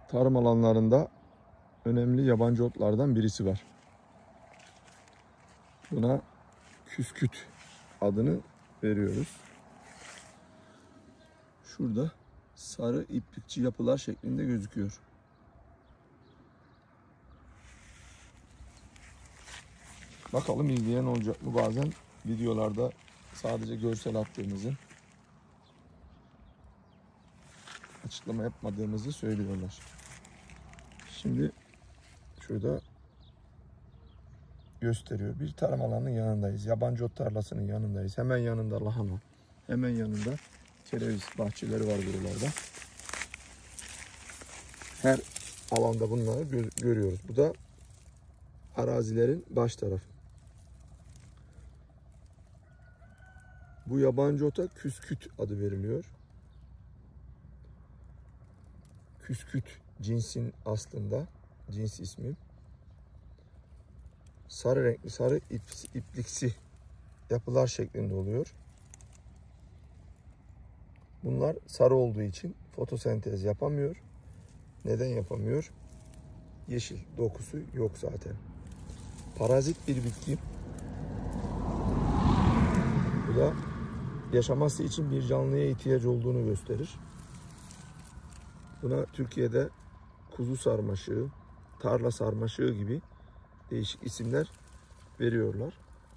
tarım alanlarında önemli yabancı otlardan birisi var. Buna küsküt adını veriyoruz. Şurada sarı iplikçi yapılar şeklinde gözüküyor. Bakalım izleyen olacak mı? Bazen videolarda sadece görsel attığımızı, açıklama yapmadığımızı söylüyorlar. Şimdi şurada gösteriyor. Bir tarım alanının yanındayız. Yabancı ot tarlasının yanındayız. Hemen yanında lahana. Hemen yanında kereviz bahçeleri var buralarda. Her alanda bunları görüyoruz. Bu da arazilerin baş tarafı. Bu yabancı ota küsküt adı veriliyor. Küsküt cinsin aslında, cins ismi. Sarı renkli, sarı ipliksi yapılar şeklinde oluyor. Bunlar sarı olduğu için fotosentez yapamıyor. Neden yapamıyor? Yeşil dokusu yok zaten. Parazit bir bitki. Bu da yaşaması için bir canlıya ihtiyaç olduğunu gösterir. Buna Türkiye'de kuzu sarmaşığı, tarla sarmaşığı gibi değişik isimler veriyorlar.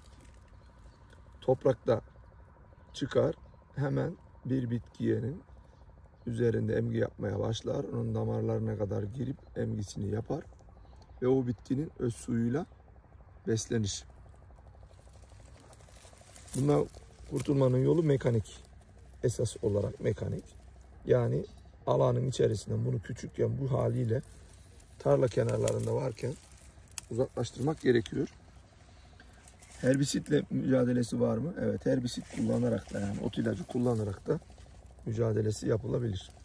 Toprakta çıkar, hemen bir bitkiyenin üzerinde emgi yapmaya başlar. Onun damarlarına kadar girip emgisini yapar ve o bitkinin öz suyuyla beslenir. Bundan kurtulmanın yolu mekanik. Esas olarak mekanik. Yani alanın içerisinden bunu küçükken bu haliyle tarla kenarlarında varken uzaklaştırmak gerekiyor. Herbisitle mücadelesi var mı? Evet, herbisit kullanarak da, yani ot ilacı kullanarak da mücadelesi yapılabilir.